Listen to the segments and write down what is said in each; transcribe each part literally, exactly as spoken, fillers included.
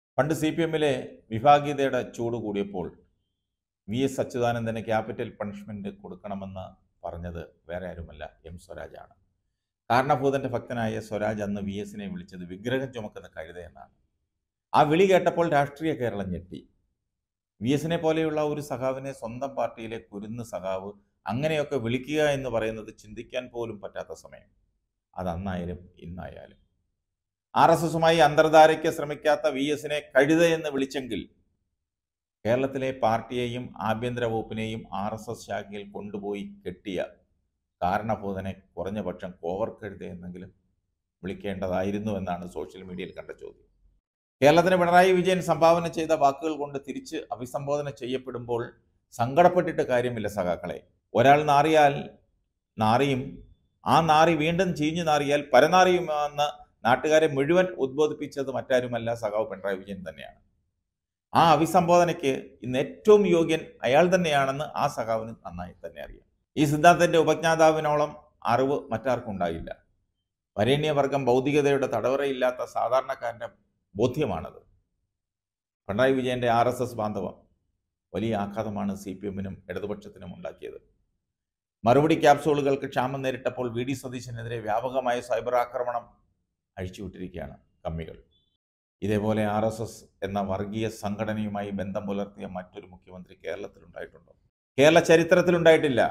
പണ്ട് C P എമ്മിലെ വിഭാഗീയതയുടെ ചൂട് കൂടിയപ്പോൾ വി എസ് അച്യുതാനന്ദന് ക്യാപിറ്റൽ പണിഷ്മെന്റ് കൊടുക്കണമെന്ന് പറഞ്ഞത് വേറെ ആരുമല്ല എം സ്വരാജാണ്. കാരണഭൂതന്റെ ഭക്തനായ സ്വരാജ് അന്ന് വി എസിനെ വിളിച്ചത് വിഗ്രഹം ചുമക്കുന്ന കഴുതയെന്നാണ്. ആ വിളി കേട്ടപ്പോൾ രാഷ്ട്രീയ കേരളം ഞെട്ടി. വി എസിനെ പോലെയുള്ള ഒരു സഖാവിനെ സ്വന്തം പാർട്ടിയിലെ കുരുന്ന് സഖാവ് അങ്ങനെയൊക്കെ വിളിക്കുക എന്ന് പറയുന്നത് ചിന്തിക്കാൻ പോലും പറ്റാത്ത സമയം. അത് അന്നായാലും ഇന്നായാലും. ആർ എസ് എസുമായി അന്തർധാരയ്ക്ക് ശ്രമിക്കാത്ത വി എസിനെ കഴുതയെന്ന് വിളിച്ചെങ്കിൽ കേരളത്തിലെ പാർട്ടിയെയും ആഭ്യന്തര വകുപ്പിനെയും ആർ എസ് എസ് ശാഖയിൽ കൊണ്ടുപോയി കെട്ടിയ കാരണഭൂതനെ കുറഞ്ഞ പക്ഷം കോവർ കഴുത എന്നെങ്കിലും വിളിക്കേണ്ടതായിരുന്നു എന്നാണ് സോഷ്യൽ മീഡിയയിൽ കണ്ട ചോദ്യം. കേരളത്തിന് പിണറായി വിജയൻ സംഭാവന ചെയ്ത വാക്കുകൾ കൊണ്ട് തിരിച്ച് അഭിസംബോധന ചെയ്യപ്പെടുമ്പോൾ സങ്കടപ്പെട്ടിട്ട് കാര്യമില്ല സഖാക്കളെ. ഒരാൾ നാറിയാൽ നാറിയും ആ നാറി വീണ്ടും ചീഞ്ഞു നാറിയാൽ പരനാറിയുമെന്ന് നാട്ടുകാരെ മുഴുവൻ ഉദ്ബോധിപ്പിച്ചത് മറ്റാരുമല്ല, സഖാവ് പിണറായി വിജയൻ തന്നെയാണ്. ആ അഭിസംബോധനയ്ക്ക് ഇന്ന് ഏറ്റവും യോഗ്യൻ അയാൾ തന്നെയാണെന്ന് ആ സഖാവിന് നന്നായി തന്നെ അറിയാം. ഈ സിദ്ധാന്തത്തിന്റെ ഉപജ്ഞാതാവിനോളം അറിവ് മറ്റാർക്കും ഉണ്ടായില്ല. വരേണ്യവർഗം ഭൗതികതയുടെ തടവറയില്ലാത്ത സാധാരണക്കാരൻ്റെ ബോധ്യമാണത്. പിണറായി വിജയന്റെ ആർ എസ് എസ് ബാന്ധവം വലിയ ആഘാതമാണ് സി പി എമ്മിനും ഇടതുപക്ഷത്തിനും ഉണ്ടാക്കിയത്. മറുപടി ക്യാപ്സൂളുകൾക്ക് ക്ഷാമം നേരിട്ടപ്പോൾ വി ഡി സതീശനെതിരെ വ്യാപകമായ സൈബർ ആക്രമണം അഴിച്ചുവിട്ടിരിക്കുകയാണ് കമ്മികൾ. ഇതേപോലെ ആർ എസ് എസ് എന്ന വർഗീയ സംഘടനയുമായി ബന്ധം പുലർത്തിയ മറ്റൊരു മുഖ്യമന്ത്രി കേരളത്തിലുണ്ടായിട്ടുണ്ടോ? കേരള ചരിത്രത്തിലുണ്ടായിട്ടില്ല.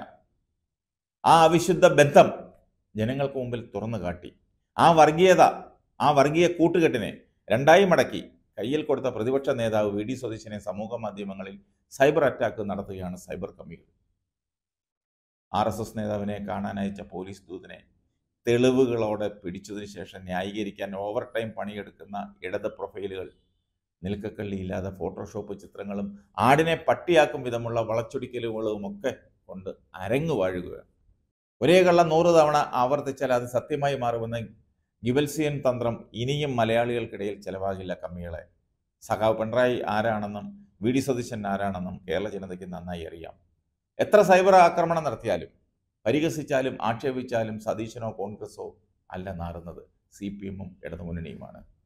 ആ അവിശുദ്ധ ബന്ധം ജനങ്ങൾക്ക് മുമ്പിൽ തുറന്നു കാട്ടി ആ വർഗീയത, ആ വർഗീയ കൂട്ടുകെട്ടിനെ രണ്ടായി മടക്കി കയ്യിൽ കൊടുത്ത പ്രതിപക്ഷ നേതാവ് വി ഡി സതീശനെ സമൂഹ മാധ്യമങ്ങളിൽ സൈബർ അറ്റാക്ക് നടത്തുകയാണ് സൈബർ കമ്മികൾ. ആർ എസ് എസ് നേതാവിനെ കാണാനയച്ച പോലീസ് ദൂതനെ തെളിവുകളോടെ പിടിച്ചതിന് ശേഷം ന്യായീകരിക്കാൻ ഓവർ ടൈം പണിയെടുക്കുന്ന ഇടത് പ്രൊഫൈലുകൾ നിൽക്കക്കള്ളിയില്ലാതെ ഫോട്ടോഷോപ്പ് ചിത്രങ്ങളും ആടിനെ പട്ടിയാക്കും വിധമുള്ള വളച്ചൊടിക്കലുകളും ഒക്കെ കൊണ്ട് അരങ്ങു വാഴുകയാണ്. ഒരേ കള്ളം നൂറ് തവണ ആവർത്തിച്ചാൽ അത് സത്യമായി മാറുമെന്ന ഗിബൽസിയൻ തന്ത്രം ഇനിയും മലയാളികൾക്കിടയിൽ ചെലവാകില്ല കമ്മികളെ. സഖാവ് പിണറായി ആരാണെന്നും വി ഡി സതീശൻ ആരാണെന്നും കേരള ജനതയ്ക്ക് നന്നായി അറിയാം. എത്ര സൈബർ ആക്രമണം നടത്തിയാലും പരിഹസിച്ചാലും ആക്ഷേപിച്ചാലും സതീശനോ കോൺഗ്രസോ അല്ല നാറുന്നത്, സി പി എമ്മും ഇടതുമുന്നണിയുമാണ്.